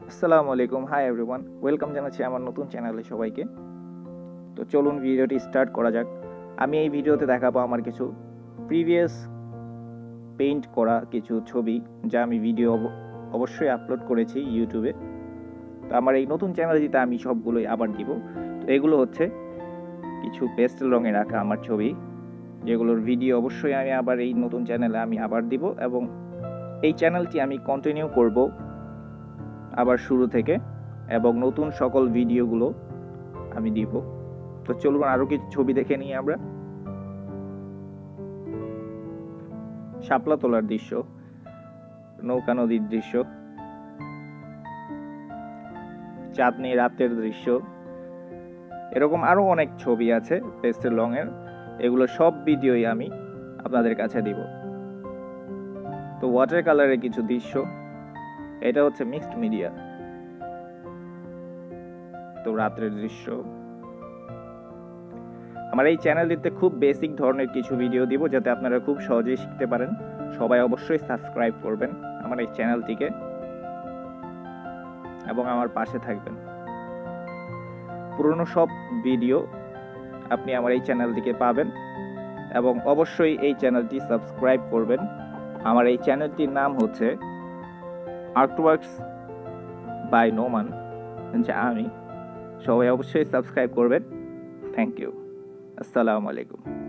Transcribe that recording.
আসসালামু আলাইকুম, hi everyone, welcome জানাচ্ছি আমার নতুন চ্যানেলে সবাইকে। তো চলুন ভিডিওটি স্টার্ট করা যাক। আমি এই ভিডিওতে দেখাবো আমার কিছু প্রিভিয়াস পেইন্ট করা কিছু ছবি, যা আমি ভিডিও অবশ্যই আপলোড করেছি ইউটিউবে। তো আমার এই নতুন চ্যানেলটিতে আমি সবগুলোই আবার দিব। তো এগুলো হচ্ছে কিছু পেস্টেল রঙের আঁকা আমার ছবি, যেগুলোর ভিডিও অবশ্যই আমি আবার এই নতুন চ্যানেলে আমি আবার দিব, এবং এই চ্যানেলটি আমি কন্টিনিউ করব আবার শুরু থেকে, এবং নতুন সকল ভিডিওগুলো আমি দিব। তো চলুন আরো কিছু ছবি দেখে নিই আমরা। শাপলা তোলার দৃশ্য, নৌকা নদীর দৃশ্য, চাঁদনি রাতের দৃশ্য, এরকম আরো অনেক ছবি আছে পেস্টেল রঙের। এগুলো সব ভিডিওই আমি আপনাদের কাছে দিব। তো ওয়াটার কালারের কিছু দৃশ্য, এটা হচ্ছে মিক্সড মিডিয়া। তো রাতের দৃশ্য। আমার এই চ্যানেলটিতে খুব বেসিক ধরনের কিছু ভিডিও দিব, যাতে আপনারা খুব সহজেই শিখতে পারেন। সবাই অবশ্যই সাবস্ক্রাইব করবেন আমার এই চ্যানেলটিকে এবং আমার পাশে থাকবেন। পুরনো সব ভিডিও আপনি আমার এই চ্যানেলটিকে পাবেন, এবং অবশ্যই এই চ্যানেলটি সাবস্ক্রাইব করবেন। আমার এই চ্যানেলটির নাম হচ্ছে আর্টওয়ার্কস বাই নোমান, আমি। সবাই অবশ্যই সাবস্ক্রাইব করবেন। Thank you. আসসালামু আলাইকুম।